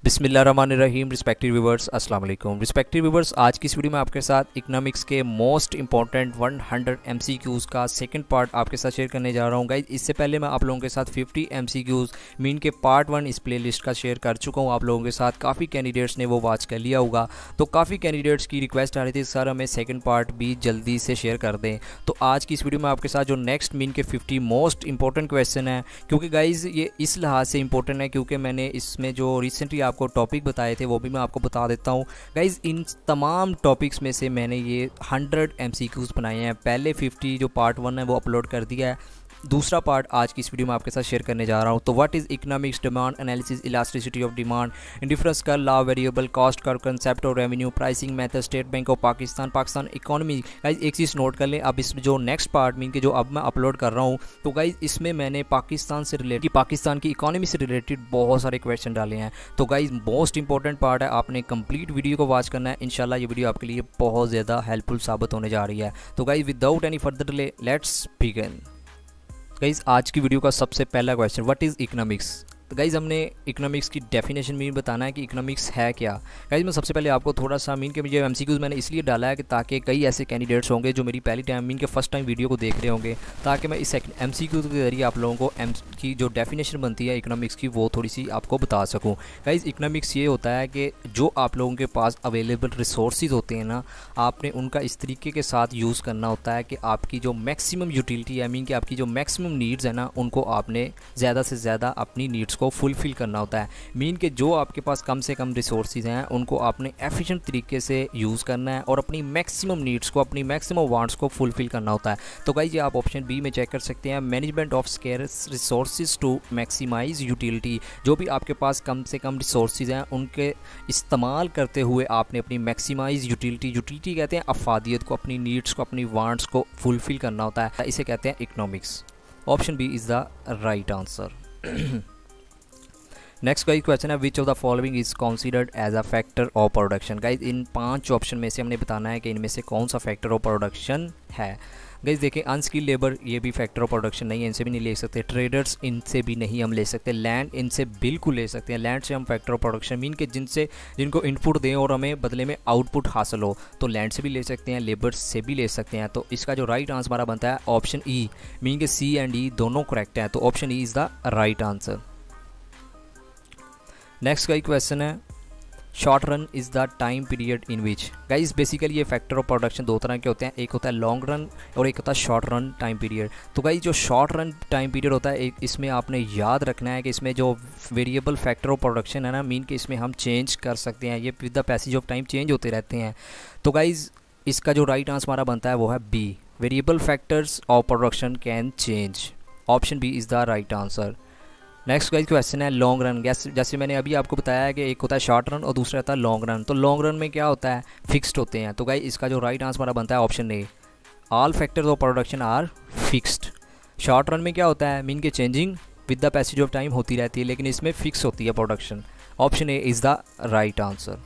बिस्मिल्लाहिर्रहमानिर्रहीम। Respective viewers, अस्सलाम वालेकुम। रिस्पेक्टिव व्यूवर्स, आज की इस वीडियो में आपके साथ इकोनॉमिक्स के मोस्ट इंपॉर्टेंट 100 MCQs का सेकंड पार्ट आपके साथ शेयर करने जा रहा हूँ। गाइज, इससे पहले मैं आप लोगों के साथ 50 MCQs मीन के पार्ट 1 इस प्लेलिस्ट का शेयर कर चुका हूँ आप लोगों के साथ। काफ़ी कैंडिडेट्स ने वो वॉच कर लिया होगा, तो काफ़ी कैंडिडेट्स की रिक्वेस्ट आ रही थी सर हमें सेकेंड पार्ट भी जल्दी से शेयर कर दें। तो आज की इस वीडियो में आपके साथ जो नेक्स्ट मीन के 50 मोस्ट इंपॉर्टेंट क्वेश्चन है, क्योंकि गाइज ये इस लिहाज से इंपॉर्टेंट है क्योंकि मैंने इसमें जो रिसेंटली आपको टॉपिक बताए थे वो भी मैं आपको बता देता हूँ। गाइज, इन तमाम टॉपिक्स में से मैंने ये 100 MCQs बनाए हैं। पहले 50 जो पार्ट 1 है वो अपलोड कर दिया है, दूसरा पार्ट आज की इस वीडियो में आपके साथ शेयर करने जा रहा हूँ। तो what is economics, demand analysis, elasticity of demand, indifference curve, law, variable cost curve, concept of revenue, pricing method, State Bank of Pakistan, Pakistan economy. Guys, एक चीज़ नोट कर लें, अब इसमें जो नेक्स्ट पार्ट मीन के जो अब मैं अपलोड कर रहा हूँ, तो गाइज इसमें मैंने पाकिस्तान से रिलेटेड, पाकिस्तान की इकोनॉमी से रिलेटेड बहुत सारे क्वेश्चन डाले हैं। तो गाइज मोस्ट इंपॉर्टेंट पार्ट है, आपने कंप्लीट वीडियो को वॉच करना है। इंशाल्लाह ये वीडियो आपके लिए बहुत ज़्यादा हेल्पफुल साबित होने जा रही है। तो guys without any further delay let's begin. Guys, आज की वीडियो का सबसे पहला क्वेश्चन, व्हाट इज़ इकोनॉमिक्स। तो गाइज़ हमने इकोनॉमिक्स की डेफिनेशन में बताना है कि इकोनॉमिक्स है क्या। गाइज़ मैं सबसे पहले आपको थोड़ा सा मीन के मुझे MCQs मैंने इसलिए डाला है कि ताकि कई ऐसे कैंडिडेट्स होंगे जो मेरी पहली टाइम मीन के फर्स्ट टाइम वीडियो को देख रहे होंगे, ताकि मैं इस MCQ के जरिए आप लोगों को की जो डेफिनेशन बनती है इकोनॉमिक्स की वो थोड़ी सी आपको बता सकूँ। गाइज़ इकोनॉमिक्स ये होता है कि जो आप लोगों के पास अवेलेबल रिसोर्सेज होते हैं ना, आपने उनका इस तरीके के साथ यूज़ करना होता है कि आपकी जो मैक्सिमम यूटिलिटी है, मीन कि आपकी जो मैक्सिमम नीड्स है ना, उनको आपने ज़्यादा से ज़्यादा अपनी नीड्स को फुलफ़िल करना होता है। मीन के जो आपके पास कम से कम रिसोर्सेज हैं उनको आपने एफिशिएंट तरीके से यूज़ करना है और अपनी मैक्सिमम नीड्स को, अपनी मैक्सिमम वांट्स को फुलफ़िल करना होता है। तो गाइस ये आप ऑप्शन बी में चेक कर सकते हैं, management of scarce resources to maximise utility. जो भी आपके पास कम से कम रिसोर्सेज हैं उनके इस्तेमाल करते हुए आपने अपनी मैक्सिमाइज यूटिलिटी कहते हैं अफादियत को, अपनी नीड्स को, अपनी वांट्स को फुलफ़िल करना होता है। इसे कहते हैं economics. Option B is the right answer. Next guys question है, which of the following is considered as a factor of production. Guys इन 5 ऑप्शन में से हमने बताना है कि इनमें से कौन सा फैक्टर ऑफ प्रोडक्शन है। गाइस देखिए, अनस्किल्ड लेबर ये भी फैक्टर ऑफ प्रोडक्शन नहीं है, इनसे भी नहीं ले सकते। ट्रेडर्स इनसे भी नहीं हम ले सकते। लैंड इनसे बिल्कुल ले सकते हैं, लैंड से हम फैक्टर ऑफ प्रोडक्शन मीन के जिनको इनपुट दें और हमें बदले में आउटपुट हासिल हो, तो लैंड से भी ले सकते हैं, लेबर से भी ले सकते हैं। तो इसका जो राइट आंसर हमारा बनता है ऑप्शन ई, मीन के सी एंड ई दोनों करेक्ट हैं, तो option E is the right answer. Next का क्वेश्चन है, short run is the time period in which. Guys basically ये फैक्टर ऑफ प्रोडक्शन दो तरह के होते हैं, एक होता है लॉन्ग रन और एक होता है शॉर्ट रन टाइम पीरियड। तो गाइज जो शॉर्ट रन टाइम पीरियड होता है, इसमें आपने याद रखना है कि इसमें जो वेरिएबल फैक्टर ऑफ प्रोडक्शन है ना, मीन कि इसमें हम चेंज कर सकते हैं, ये with the passage of time change होते रहते हैं। तो गाइज इसका जो राइट आंसर हमारा बनता है वो है B, variable factors of production can change. Option B is the right answer. Next guys question है, लॉन्ग रन। जैसे मैंने अभी आपको बताया है कि एक होता है शॉर्ट रन और दूसरा होता है लॉन्ग रन। तो लॉन्ग रन में क्या होता है, फिक्स्ड होते हैं। तो गाइस इसका जो राइट आंसर हमारा बनता है option A, all factors of production are fixed. Short run में क्या होता है, मीन के changing with the passage of time होती रहती है, लेकिन इसमें फिक्स होती है production. Option A is the right answer.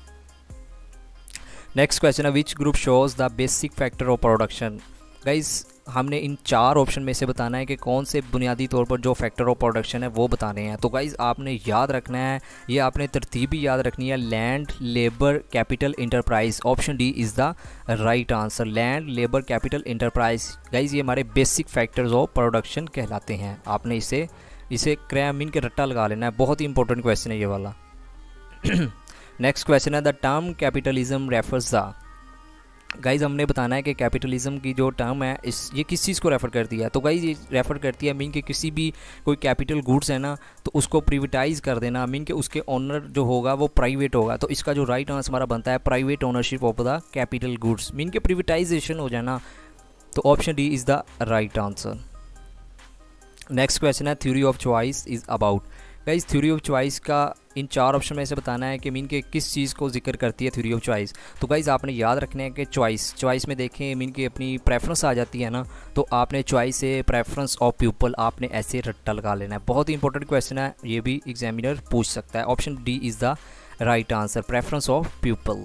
Next question है, which group shows the basic factor of production. Guys हमने इन 4 ऑप्शन में से बताना है कि कौन से बुनियादी तौर पर जो फैक्टर ऑफ प्रोडक्शन है वो बताने हैं। तो गाइज़ आपने याद रखना है, ये आपने तरतीब भी याद रखनी है, land, labour, capital, enterprise. Option D is the right answer, land, labour, capital, enterprise. Guys ये हमारे बेसिक फैक्टर्स ऑफ प्रोडक्शन कहलाते हैं। आपने इसे क्रैमिन के रट्टा लगा लेना है, बहुत ही इंपॉर्टेंट क्वेश्चन है ये वाला। नेक्स्ट क्वेश्चन है, the term capitalism refers the. Guys हमने बताना है कि कैपिटलिज्म की जो टर्म है ये किस चीज़ को रेफ़र करती है। तो गाइज़ ये रेफ़र करती है मीन के किसी भी कोई कैपिटल गुड्स है ना, तो उसको प्रिवेटाइज़ कर देना, मीन के उसके ओनर जो होगा वो प्राइवेट होगा। तो इसका जो राइट आंसर हमारा बनता है private ownership of the capital goods, mean के प्रिवेटाइजेशन हो जाना। तो option D is the right answer. Next question है, theory of choice is about. Guys theory of choice का इन 4 ऑप्शन में से बताना है कि मीन के किस चीज़ को जिक्र करती है थ्योरी ऑफ चॉइस। तो गाइस आपने याद रखना है कि चॉइस में देखें मीन की अपनी प्रेफरेंस आ जाती है ना, तो आपने चॉइस से प्रेफरेंस ऑफ पीपल आपने ऐसे रट्टा लगा लेना है। बहुत ही इंपॉर्टेंट क्वेश्चन है, ये भी एग्जामिनर पूछ सकता है। Option D is the right answer, preference of people.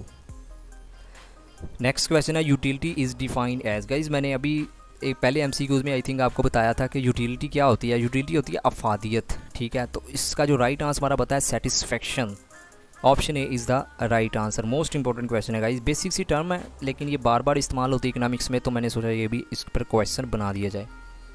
Next question है, utility is defined as. Guys मैंने अभी एक पहले MCQs में आई थिंक आपको बताया था कि यूटिलिटी क्या होती है। यूटिलिटी होती है अफादियत, ठीक है। तो इसका जो राइट आंसर हमारा बताया satisfaction. Option A is the right answer. Most important question है गाइस, बेसिक सी टर्म है लेकिन ये बार बार इस्तेमाल होती है इकोनॉमिक्स में, तो मैंने सोचा ये भी इस पर क्वेश्चन बना दिया जाए।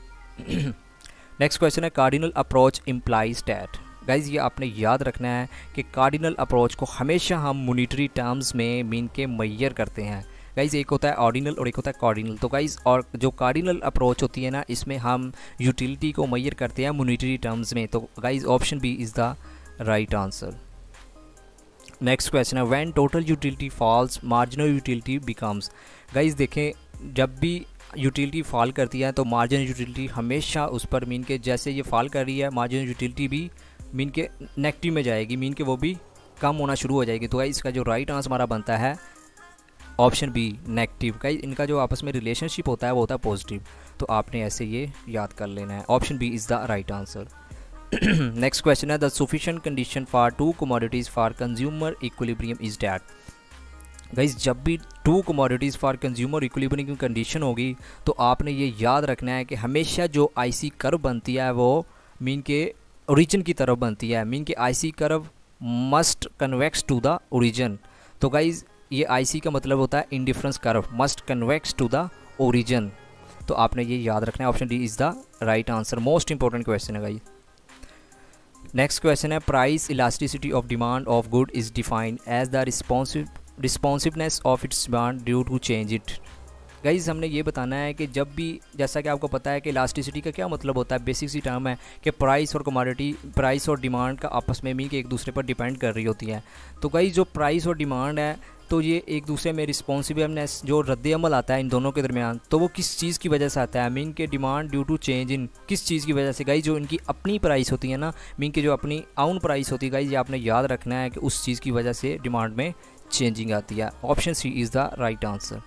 नेक्स्ट क्वेश्चन है cardinal approach implies that. Guys ये आपने याद रखना है कि कार्डिनल अप्रोच को हमेशा हम मॉनिटरी टर्म्स में मीन के मेजर करते हैं। गाइज एक होता है ऑर्डिनल और एक होता है कार्डिनल। तो गाइज और जो कार्डिनल अप्रोच होती है ना, इसमें हम यूटिलिटी को मेजर करते हैं मॉनिटरी टर्म्स में। तो guys option B is the right answer. Next question है when total utility falls marginal utility becomes. Guys देखें जब भी यूटिलिटी फॉल करती है तो मार्जिनल यूटिलिटी हमेशा उस पर मीन के जैसे ये फॉल कर रही है मार्जिनल यूटिलिटी भी मीन के नेगेटिव में जाएगी, मीन के वो भी कम होना शुरू हो जाएगी। तो गाइस इसका जो राइट आंसर हमारा बनता है ऑप्शन बी नेगेटिव। गाइस इनका जो आपस में रिलेशनशिप होता है वो होता है पॉजिटिव, तो आपने ऐसे ये याद कर लेना है। Option B is the right answer. Next question है the sufficient condition for two commodities for consumer equilibrium is that. Guys जब भी two commodities for consumer equilibrium की कंडीशन होगी तो आपने ये याद रखना है कि हमेशा जो आईसी कर्व बनती है वो मीन के ओरिजिन की तरफ बनती है। मीन के IC curve must convex to the origin. तो गाइज ये आईसी का मतलब होता है indifference curve must convex to the origin. तो आपने ये याद रखना है। Option D is the right answer. Most important question है गाइज। नेक्स्ट क्वेश्चन है price elasticity of demand of good is defined as the responsiveness of its demand due to change it. Guys हमने ये बताना है कि जब भी जैसा कि आपको पता है कि इलास्टिसिटी का क्या मतलब होता है, बेसिक सी टर्म है कि प्राइस और कमोडिटी प्राइस और डिमांड का आपस में मीन के एक दूसरे पर डिपेंड कर रही होती है। तो गाइज जो प्राइस और डिमांड है तो ये एक दूसरे में रिस्पॉन्सिबलनेस जो रद्द अमल आता है इन दोनों के दरमियान, तो वो किस चीज़ की वजह से आता है। मीन के demand due to change in किस चीज़ की वजह से। गाइज जो इनकी अपनी प्राइस होती है ना, मीन के जो अपनी आउन प्राइस होती है गाइज, ये आपने याद रखना है कि उस चीज़ की वजह से डिमांड में चेंजिंग आती है। Option C is the right answer.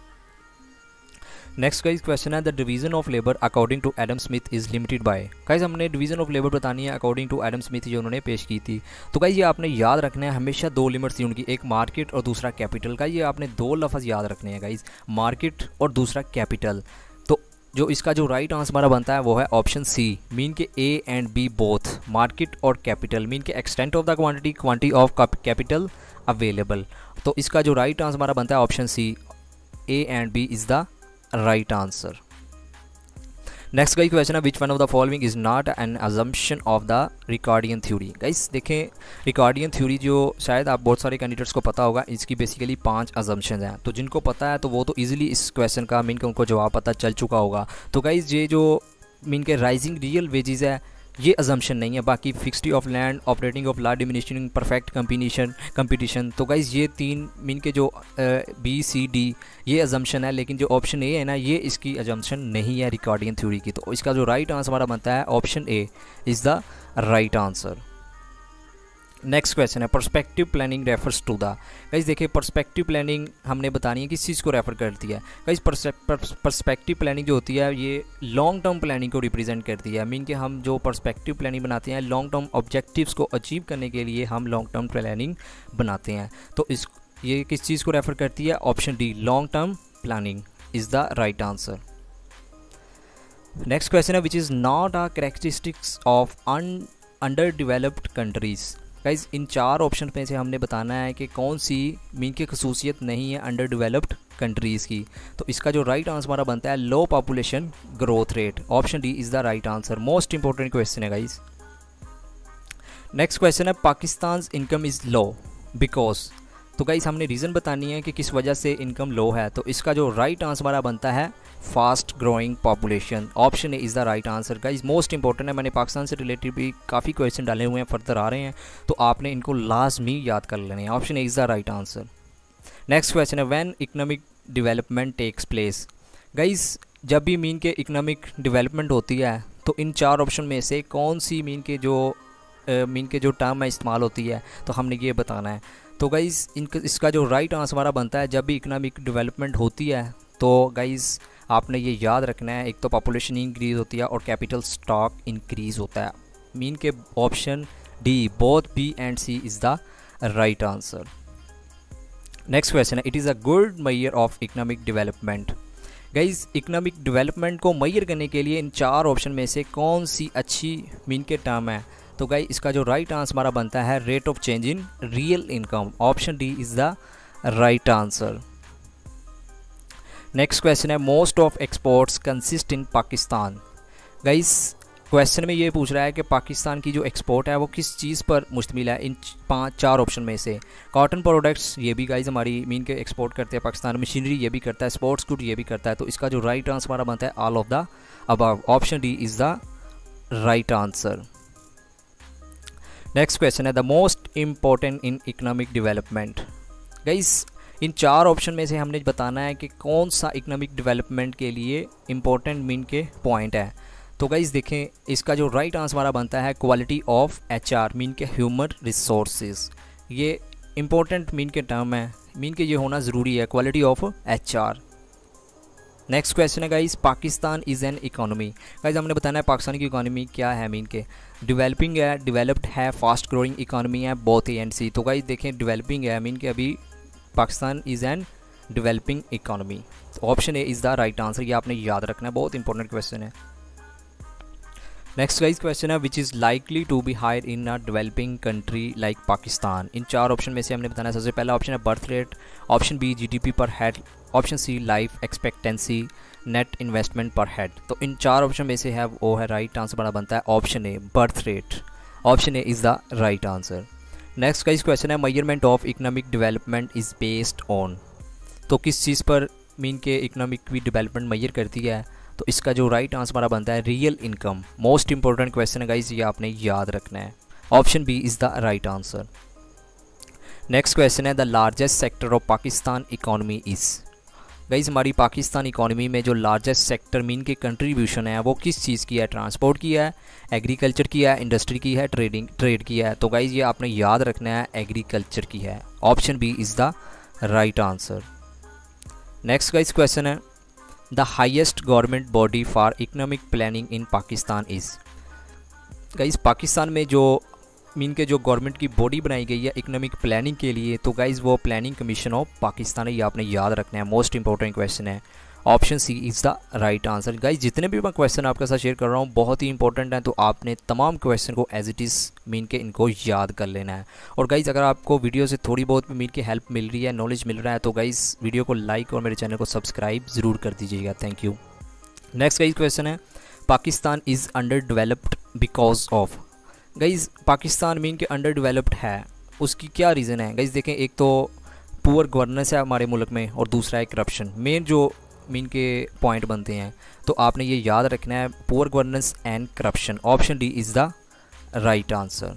Next guys question है the division of labour according to Adam Smith is limited by. Guys हमने डिवीजन ऑफ लेबर बतानी है अकॉर्डिंग टू एडम स्मिथ जो उन्होंने पेश की थी। तो गाइज ये आपने याद रखना है हमेशा दो लिमिट्स थी उनकी, एक मार्केट और दूसरा कैपिटल। का ये आपने दो लफ्ज़ याद रखने हैं गाइज, मार्केट और दूसरा कैपिटल। तो जो इसका जो राइट आंसर हमारा बनता है वो है ऑप्शन सी। मीन के A and B both market और कैपिटल मीन के extent of the quantity quantity of capital available. तो इसका जो राइट आंसर हमारा बनता है option C, A and B is the right answer. Next guys question है which one of the following is not an assumption of the Ricardian theory. Guys देखें Ricardian theory जो शायद आप बहुत सारे कैंडिडेट्स को पता होगा, इसकी बेसिकली 5 अजम्पशन हैं। तो जिनको पता है तो वो तो इजीली इस क्वेश्चन का मीन के उनको जवाब पता चल चुका होगा। तो गाइस ये जो मीन के राइजिंग रियल वेजेस है ये अजम्पशन नहीं है, बाकी fixity of land operating of law diminishing perfect competition. तो गाइज ये 3 मीन के जो बी सी डी ये अजम्पशन है, लेकिन जो ऑप्शन ए है ना ये इसकी अजम्पशन नहीं है रिकॉर्डियन थ्योरी की। तो इसका जो राइट आंसर हमारा बनता है option A is the right answer. Next question है perspective planning refers to the. Guys देखिए पर्सपेक्टिव प्लानिंग हमने बतानी है किस चीज़ को रेफर करती है। गाइस पर्सपेक्टिव प्लानिंग जो होती है ये लॉन्ग टर्म प्लानिंग को रिप्रेजेंट करती है। मीन कि हम जो पर्सपेक्टिव प्लानिंग बनाते हैं लॉन्ग टर्म ऑब्जेक्टिव्स को अचीव करने के लिए हम लॉन्ग टर्म प्लानिंग बनाते हैं। तो ये किस चीज़ को रेफर करती है, option D long term planning is the right answer. Next question है which is not a characteristics of underdeveloped countries. Guys इन 4 ऑप्शन में से हमने बताना है कि कौन सी मीन की खसूसियत नहीं है अंडर डेवलप्ड कंट्रीज़ की। तो इसका जो राइट आंसर हमारा बनता है low population growth rate. Option D is the right answer. Most important question है गाइज। नेक्स्ट क्वेश्चन है Pakistan income is low because. तो गाइज हमने रीज़न बतानी है कि किस वजह से इनकम लो है। तो इसका जो राइट आंसर हमारा बनता है fast growing population. Option A is the right answer. Guys most important है, मैंने पाकिस्तान से रिलेटेड भी काफ़ी क्वेश्चन डाले हुए हैं, फर्दर आ रहे हैं, तो आपने इनको लाजमी याद कर लेने हैं। Option A is the right answer. Next question है when economic development takes place. Guys जब भी मीन के इकोनॉमिक डेवलपमेंट होती है तो इन 4 ऑप्शन में से कौन सी मीन के जो टर्म है इस्तेमाल होती है, तो हमने ये बताना है। तो गाइज़ इसका जो राइट आंसर हमारा बनता है जब भी इकोनॉमिक डेवलपमेंट होती है तो गाइज़ आपने ये याद रखना है, एक तो पॉपुलेशन इंक्रीज़ होती है और कैपिटल स्टॉक इंक्रीज़ होता है। मीन के option D both B and C is the right answer. Next question है it is a good measure of economic development. Guys economic development को मेजर करने के लिए इन 4 ऑप्शन में से कौन सी अच्छी मीन के टर्म है। तो तो गाइस इसका जो राइट आंसर हमारा बनता है rate of change in real income. Option D is the right answer. Next question है most of exports consist in Pakistan. Guys question में ये पूछ रहा है कि पाकिस्तान की जो एक्सपोर्ट है वो किस चीज़ पर मुश्तमिल है इन 4 ऑप्शन में से। कॉटन प्रोडक्ट्स ये भी गाइस हमारी मीन के एक्सपोर्ट करते हैं पाकिस्तान, मशीनरी ये भी करता है, स्पोर्ट्स गुड ये भी करता है। तो इसका जो राइट आंसर हमारा बनता है all of the above. Option D is the right answer. Next question है the most important in economic development. Guys इन 4 ऑप्शन में से हमने बताना है कि कौन सा इकोनॉमिक डेवलपमेंट के लिए इम्पोर्टेंट मीन के पॉइंट है। तो गाइस देखें इसका जो राइट आंसर हमारा बनता है क्वालिटी ऑफ HR मीन के ह्यूमन रिसोर्सेज। ये इम्पोर्टेंट मीन के टर्म है, मीन के ये होना ज़रूरी है quality of HR। Next question है guys Pakistan is an economy. Guys हमने बताना है पाकिस्तान की इकोनॉमी क्या है, मीन के डेवलपिंग है, डेवलप्ड है, फास्ट ग्रोइंग इकोनॉमी है, बोथ ए एंड सी। तो गाइस देखें डेवलपिंग है मीन के अभी Pakistan is an developing economy. Option A is the right answer. ये आपने याद रखना है, बहुत इंपॉर्टेंट क्वेश्चन है। नेक्स्ट गाइस क्वेश्चन है which is likely to be higher in a developing country like Pakistan. इन 4 ऑप्शन में से हमने बताना है सबसे पहला ऑप्शन है birth rate, option B GDP per head, option C life expectancy, net investment per head. तो इन 4 ऑप्शन में से है वो है राइट आंसर बड़ा बनता है option A birth rate. Option A is the right answer. Next guys question है measurement of economic development is based on. तो किस चीज़ पर मीन के इकोनॉमिक भी डेवलपमेंट मेजर करती है। तो इसका जो राइट आंसर हमारा बनता है real income. Most important question है गाइस, ये आपने याद रखना है। Option B is the right answer. Next question है the largest sector of Pakistan economy is. Guys हमारी पाकिस्तान इकोनॉमी में जो लार्जेस्ट सेक्टर मीन के कंट्रीब्यूशन है वो किस चीज़ की है। ट्रांसपोर्ट की है, एग्रीकल्चर की है, इंडस्ट्री की है, ट्रेड की है। तो गाइस ये आपने याद रखना है एग्रीकल्चर की है। Option B is the right answer. Next guys question है the highest government body for economic planning in Pakistan is. Guys Pakistan में जो मीन के जो गवर्नमेंट की बॉडी बनाई गई है इकोनॉमिक प्लानिंग के लिए, तो गाइस वो प्लानिंग कमीशन ऑफ पाकिस्तान है। ये आपने याद रखना है, मोस्ट इंपॉर्टेंट क्वेश्चन है। Option C is the right answer. Guys जितने भी मैं क्वेश्चन आपके साथ शेयर कर रहा हूँ बहुत ही इंपॉर्टेंट है, तो आपने तमाम क्वेश्चन को एज इट इज़ मीन के इनको याद कर लेना है। और गाइस अगर आपको वीडियो से थोड़ी बहुत मीन की हेल्प मिल रही है, नॉलेज मिल रहा है, तो गाइस वीडियो को लाइक और मेरे चैनल को सब्सक्राइब ज़रूर कर दीजिएगा। Thank you. Next guys question है Pakistan is underdeveloped because of. Guys Pakistan mean के अंडर डेवलप्ड है, उसकी क्या रीज़न है। गाइस देखें एक तो पुअर गवर्नेंस है हमारे मुल्क में और दूसरा है करप्शन। मेन जो मीन के पॉइंट बनते हैं तो आपने ये याद रखना है poor governance and corruption. Option D is the right answer.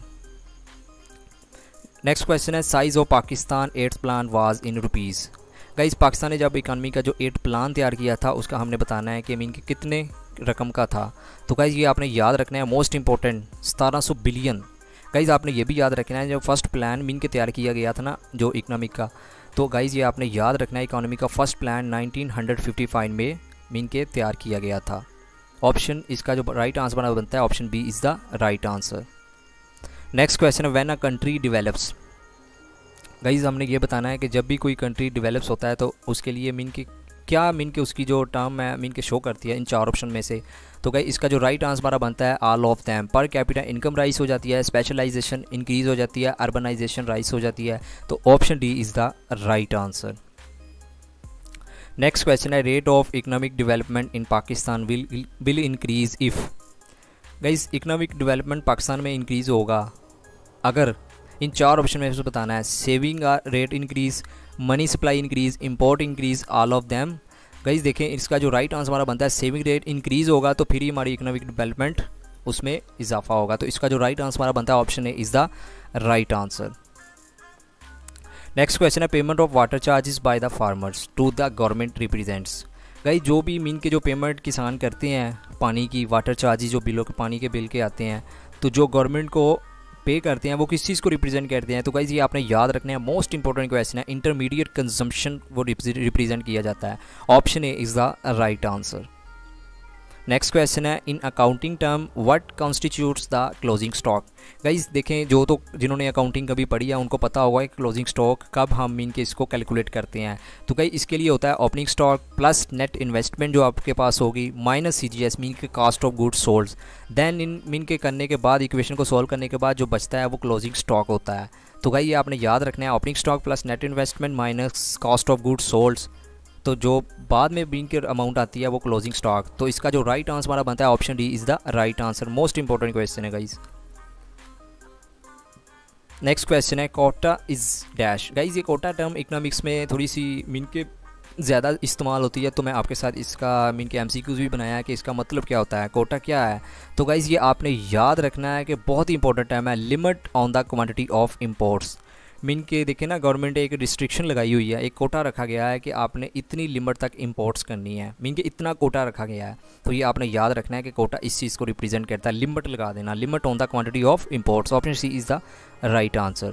Next question है size of Pakistan 8th plan was in rupees. Guys Pakistan ने जब इकानमी का जो 8 प्लान तैयार किया था उसका हमने बताना है कि मीन के कितने रकम का था। तो गाइस ये आपने याद रखना है, मोस्ट इंपॉर्टेंट 1700 बिलियन। गाइस आपने ये भी याद रखना है जब फर्स्ट प्लान मीन के तैयार किया गया था ना जो इकनॉमिक का, तो गाइस ये आपने याद रखना है इकॉनमी का फर्स्ट प्लान 1955 में मीन के तैयार किया गया था। ऑप्शन इसका जो राइट आंसर बनता है option B is the right answer. Next question है when a country develops. Guys हमने ये बताना है कि जब भी कोई कंट्री डेवलप्स होता है तो उसके लिए मीन की क्या मीन के उसकी जो टर्म है मीन के शो करती है इन 4 ऑप्शन में से। तो गाइस इसका जो राइट आंसर हमारा बनता है all of them. Per capita income rise हो जाती है, स्पेशलाइजेशन इंक्रीज हो जाती है, अर्बनाइजेशन राइज हो जाती है। तो option D is the right answer. Next question है rate of economic development in Pakistan will increase if. Guys economic development Pakistan में इंक्रीज होगा अगर इन 4 ऑप्शन में से बताना है saving rate increase, money supply increase, import increase, all of them. Guys देखें इसका जो राइट आंसर हमारा बनता है सेविंग रेट इंक्रीज होगा तो फिर ही हमारी इकोनॉमिक डेवलपमेंट उसमें इजाफा होगा। तो इसका जो राइट आंसर हमारा बनता है option A is the right answer. Next question है payment of water charges by the farmers to the government represents. Guys जो भी मीन के जो पेमेंट किसान करते हैं पानी की, वाटर चार्जेस जो बिलों के पानी के बिल के आते हैं, तो जो गवर्नमेंट को पे करते हैं वो किस चीज़ को रिप्रेजेंट करते हैं। तो गाइस ये आपने याद रखना है, मोस्ट इंपॉर्टेंट क्वेश्चन है। इंटरमीडिएट कंजम्पशन वो रिप्रेजेंट किया जाता है। Option A is the right answer. Next question है in accounting term what constitutes the closing stock. Guys देखें, जो तो जिन्होंने अकाउंटिंग कभी पढ़ी है उनको पता होगा कि क्लोजिंग स्टॉक कब हम मीन के इसको कैलकुलेट करते हैं। तो गाइज इसके लिए होता है opening stock plus net investment जो आपके पास होगी माइनस CGS मीन के cost of goods sold. Then इन मीन के करने के बाद इक्वेशन को सॉल्व करने के बाद जो बचता है वो क्लोजिंग स्टॉक होता है। तो गाइज ये आपने याद रखना है, opening stock plus net investment minus cost of goods sold, तो जो बाद में बीन के अमाउंट आती है वो क्लोजिंग स्टॉक। तो इसका जो राइट आंसर हमारा बनता है option D is the right answer. Most important question है गाइज। नेक्स्ट क्वेश्चन है कोटा इज डैश। गाइज ये कोटा टर्म इकोनॉमिक्स में थोड़ी सी मीन के ज़्यादा इस्तेमाल होती है, तो मैं आपके साथ इसका मीन के MCQs भी बनाया है कि इसका मतलब क्या होता है, कोटा क्या है। तो गाइज ये आपने याद रखना है कि बहुत ही इंपॉर्टेंट टर्म है, limit on the quantity of imports. Mean के देखें ना, गवर्नमेंट ने एक रिस्ट्रिक्शन लगाई हुई है, एक कोटा रखा गया है कि आपने इतनी लिमिट तक इंपोर्ट्स करनी है, मीन के इतना कोटा रखा गया है। तो ये आपने याद रखना है कि कोटा इस चीज़ को रिप्रेजेंट करता है, लिमिट लगा देना, limit on the quantity of imports. Option C is the right answer.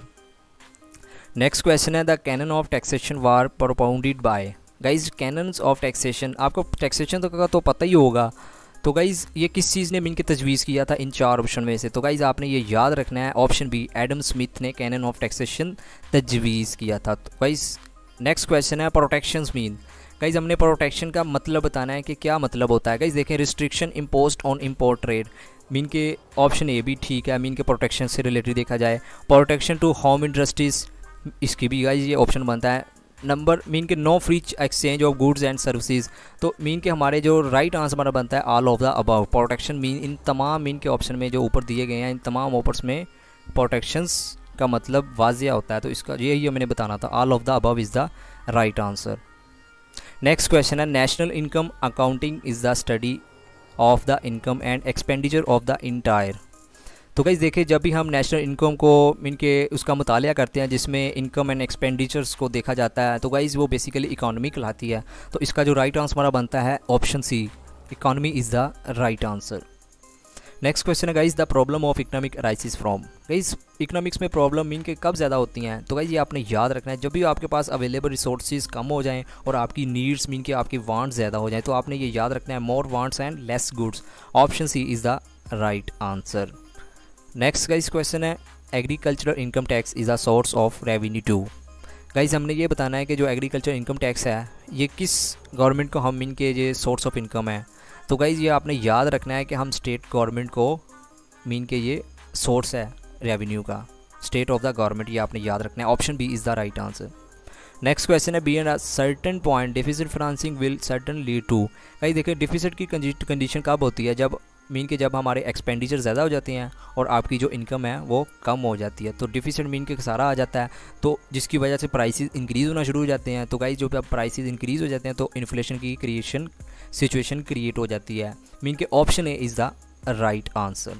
Next question है the canon of taxation was propounded by. Guys canons of taxation, आपको टैक्सेशन तो पता ही होगा। तो गाइज़ ये किस चीज़ ने मीन के तजवीज़ किया था इन 4 ऑप्शन में से। तो गाइज़ आपने ये याद रखना है, ऑप्शन बी एडम स्मिथ ने कैनन ऑफ टैक्सेशन तजवीज़ किया था। तो गाइज़ नेक्स्ट क्वेश्चन है प्रोटेक्शंस मीन। गाइज़ हमने प्रोटेक्शन का मतलब बताना है कि क्या मतलब होता है। गाइज़ देखें, restriction imposed on import trade, mean के ऑप्शन ए भी ठीक है, मीन के प्रोटेक्शन से रिलेटेड देखा जाए। प्रोटेक्शन टू होम इंडस्ट्रीज़, इसकी भी गाइज़ ये ऑप्शन बनता है। नंबर मीन के no free exchange of goods and services, तो मीन के हमारे जो राइट आंसर हमारा बनता है all of the above. Protection mean इन तमाम मीन के ऑप्शन में जो ऊपर दिए गए हैं, इन तमाम ऑप्शंस में प्रोटेक्शंस का मतलब वाजिया होता है। तो इसका यही मैंने बताना था, all of the above is the right answer. Next question है national income accounting is the study of the income and expenditure of the entire. तो गाइज़ देखिए, जब भी हम नेशनल इनकम को इनके उसका मुतालिया करते हैं जिसमें इनकम एंड एक्सपेंडिचर्स को देखा जाता है, तो गाइज़ वो बेसिकली इकॉनमी कहलाती है। तो इसका जो राइट आंसर हमारा बनता है option C, economy is the right answer. Next question है guys the problem of economic arises from. Guys economics में प्रॉब्लम मीन के कब ज़्यादा होती हैं। तो गाइज़ ये आपने याद रखना है, जब भी आपके पास अवेलेबल रिसोर्सेज कम हो जाएं और आपकी नीड्स मीन के आपकी वांट्स ज़्यादा हो जाएं, तो आपने ये याद रखना है more wants and less goods. Option C is the right answer. Next guys question है agricultural income tax is a source of revenue to. Guys हमने ये बताना है कि जो एग्रीकल्चर इनकम टैक्स है ये किस गवर्नमेंट को हम इनके ये सोर्स ऑफ इनकम है। तो गाइस ये आपने याद रखना है कि हम स्टेट गवर्नमेंट को मीन के ये सोर्स है रेवेन्यू का, स्टेट ऑफ द गवर्नमेंट, ये आपने याद रखना है। Option B is the right answer. Next question है beyond a certain point deficit financing will certain lead to. Guys देखिए, डिफिसिट की कंडीशन कब होती है, जब मीन के जब हमारे एक्सपेंडिचर ज़्यादा हो जाते हैं और आपकी जो इनकम है वो कम हो जाती है। तो डिफिसिट मीन के सारा आ जाता है, तो जिसकी वजह से प्राइसेस इंक्रीज़ होना शुरू हो जाते हैं। तो गाइस जो अब प्राइसेस इंक्रीज़ हो जाते हैं तो इन्फ्लेशन की सिचुएशन क्रिएट हो जाती है। मीन के option A is the right answer.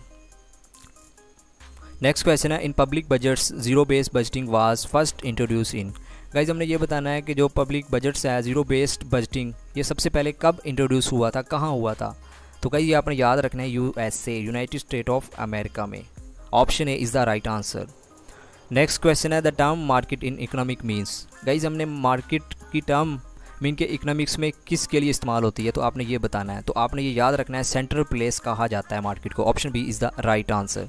Next question है in public budgets zero based budgeting was first introduce in. Guys हमने ये बताना है कि जो पब्लिक बजट्स है जीरो बेस्ड बजटिंग, ये सबसे पहले कब इंट्रोड्यूस हुआ था, कहाँ हुआ था। तो गाइज ये आपने याद रखना है USA, United State of America में। Option A is the right answer. Next question है the term market in economic means. Guys हमने मार्केट की टर्म मीन के इकोनॉमिक्स में किसके लिए इस्तेमाल होती है, तो आपने ये बताना है। तो आपने ये याद रखना है सेंट्रल प्लेस कहा जाता है मार्केट को। Option B is the right answer.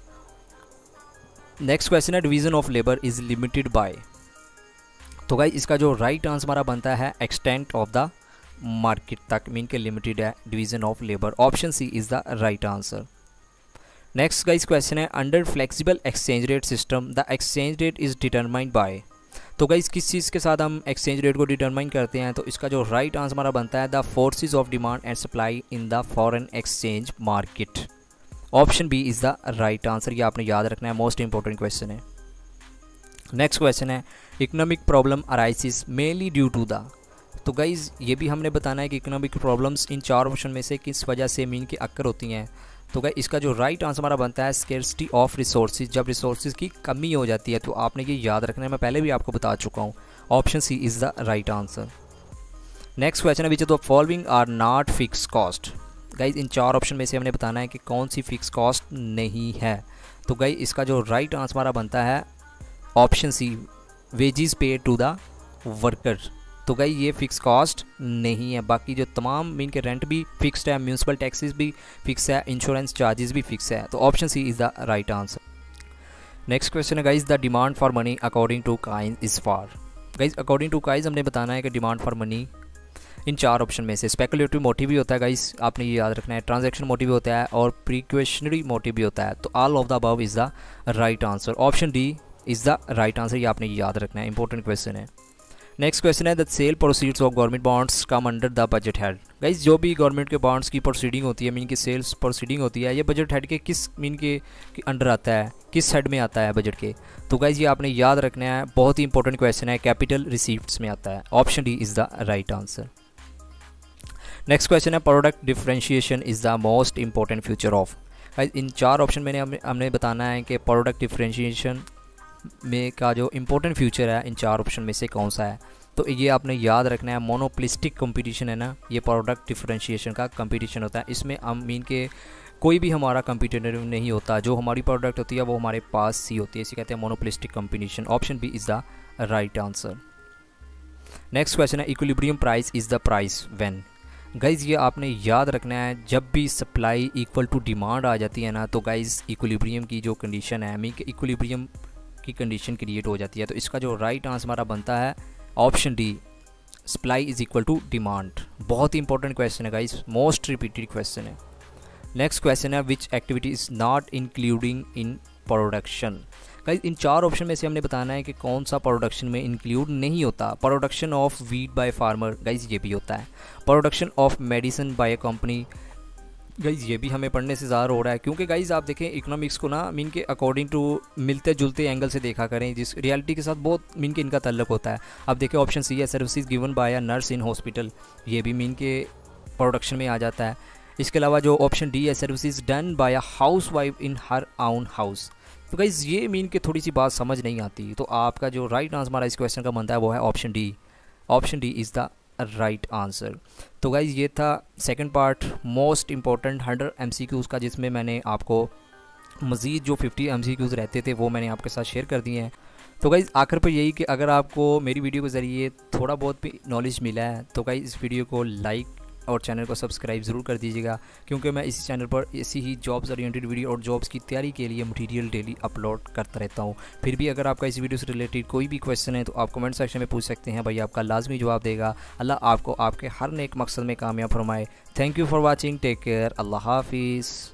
Next question है division of labour is limited by. तो गाइज इसका जो राइट आंसर हमारा बनता है एक्सटेंट ऑफ द मार्केट तक, मीन के लिमिटेड है division of labour. Option C is the right answer. Next guys question है under flexible exchange rate system the exchange rate is determined by. तो guys किस चीज़ के साथ हम एक्सचेंज रेट को डिटरमाइन करते हैं, तो इसका जो राइट आंसर हमारा बनता है the forces of demand and supply in the foreign exchange market. Option B is the right answer. ये आपने याद रखना है, मोस्ट इंपॉर्टेंट क्वेश्चन है। नेक्स्ट क्वेश्चन है economic problem arises mainly due to the. तो गाइज़ ये भी हमने बताना है कि इकोनॉमिक प्रॉब्लम्स इन 4 ऑप्शन में से किस वजह से मीन की अक्कर होती हैं। तो गाइस इसका जो राइट आंसर हमारा बनता है स्केर्सिटी ऑफ रिसोर्सेज, जब रिसोर्सेज की कमी हो जाती है। तो आपने ये याद रखना है, मैं पहले भी आपको बता चुका हूँ। Option C is the right answer. Next question है which the following are not fix cost. Guys इन 4 ऑप्शन में से हमने बताना है कि कौन सी फिक्स कॉस्ट नहीं है। तो गाइज इसका जो राइट आंसर हमारा बनता है option C wages pay to the worker. तो गाइस ये फिक्स कॉस्ट नहीं है। बाकी जो तमाम मीन के रेंट भी फिक्स्ड है, म्यूनसिपल टैक्सेस भी फिक्स है, इंश्योरेंस चार्जेस भी फिक्स है। तो option C is the right answer. Next question है guys, the demand for money according to Keynes is for. Guys according to Keynes हमने बताना है कि डिमांड फॉर मनी इन 4 ऑप्शन में से स्पेकुलेटिव मोटिव भी होता है गाइस, आपने ये याद रखना है, ट्रांजैक्शन मोटिव भी होता है और प्रिक्वेशनरी मोटिव भी होता है। तो all of the above is the right answer. Option D is the right answer, ये आपने याद रखना है, इंपॉर्टेंट क्वेश्चन है। नेक्स्ट क्वेश्चन है, the sale proceeds of government bonds come under the budget head. Guys जो भी गवर्नमेंट के बॉन्ड्स की प्रोसीडिंग होती है, मीन की सेल्स प्रोसीडिंग होती है, ये बजट हेड के किस मीन के अंडर आता है, किस हेड में आता है बजट के? तो गाइस ये आपने याद रखना है, बहुत ही इंपॉर्टेंट क्वेश्चन है, कैपिटल रिसीप्ट्स में आता है। Option D is the right answer. Next question है, product differentiation is the most important future of. Guys इन 4 ऑप्शन में हमने बताना है कि प्रोडक्ट डिफरेंशिएशन में का जो इंपॉर्टेंट फ्यूचर है इन 4 ऑप्शन में से कौन सा है? तो ये आपने याद रखना है, मोनोपोलिस्टिक कंपटीशन है ना, ये प्रोडक्ट डिफरेंशिएशन का कंपटीशन होता है। इसमें हम मीन के कोई भी हमारा कंपटीटर नहीं होता, जो हमारी प्रोडक्ट होती है वो हमारे पास ही होती है, इसे कहते हैं monopolistic competition. Option B is the right answer. Next question है, equilibrium price is the price when. Guys ये आपने याद रखना है, जब भी सप्लाई इक्वल टू डिमांड आ जाती है ना, तो गाइज़ इक्विलिब्रियम की जो कंडीशन है, मीन के इक्विलिब्रियम की कंडीशन क्रिएट हो जाती है। तो इसका जो राइट आंसर हमारा बनता है option D, supply is equal to demand. बहुत ही इंपॉर्टेंट क्वेश्चन है गाइस, मोस्ट रिपीटेड क्वेश्चन है। नेक्स्ट क्वेश्चन है, which activity is not including in production. Guys इन 4 ऑप्शन में से हमने बताना है कि कौन सा प्रोडक्शन में इंक्लूड नहीं होता। Production of wheat by farmer, guys ये भी होता है। Production of medicine by a company, guys ये भी हमें पढ़ने से ज़्यादा हो रहा है, क्योंकि गाइज आप देखें इकोनॉमिक्स को ना मीन के अकॉर्डिंग टू मिलते जुलते एंगल से देखा करें, जिस रियलिटी के साथ बहुत मीन के इनका ताल्लुक होता है। अब देखें ऑप्शन सी है, services given by a nurse in hospital, ये भी मीन के प्रोडक्शन में आ जाता है। इसके अलावा जो ऑप्शन डी है, services done by a housewife in her own house. तो गाइज ये मीन के थोड़ी सी बात समझ नहीं आती, तो आपका जो राइट आंसर हमारा इस क्वेश्चन का बनता है वो है option D. Option D is the right answer. तो गाइज़ ये था second part, most important 100 MCQs का, जिसमें मैंने आपको मज़ीद जो 50 MCQs रहते थे वो मैंने आपके साथ शेयर कर दिए हैं। तो गाइज़ आखिर पर यही कि अगर आपको मेरी वीडियो के ज़रिए थोड़ा बहुत भी नॉलेज मिला है तो गाइज़ इस वीडियो को लाइक और चैनल को सब्सक्राइब ज़रूर कर दीजिएगा, क्योंकि मैं इसी चैनल पर ऐसी ही जॉब्स ओरिएंटेड वीडियो और जॉब्स की तैयारी के लिए मटेरियल डेली अपलोड करता रहता हूँ। फिर भी अगर आपका इस वीडियो से रिलेटेड कोई भी क्वेश्चन है तो आप कमेंट सेक्शन में पूछ सकते हैं, भाई आपका लाजमी जवाब देगा। अल्लाह आपको आपके हर नेक मकसद में कामयाब फरमाए। Thank you for watching, take care, अल्लाह हाफिज़।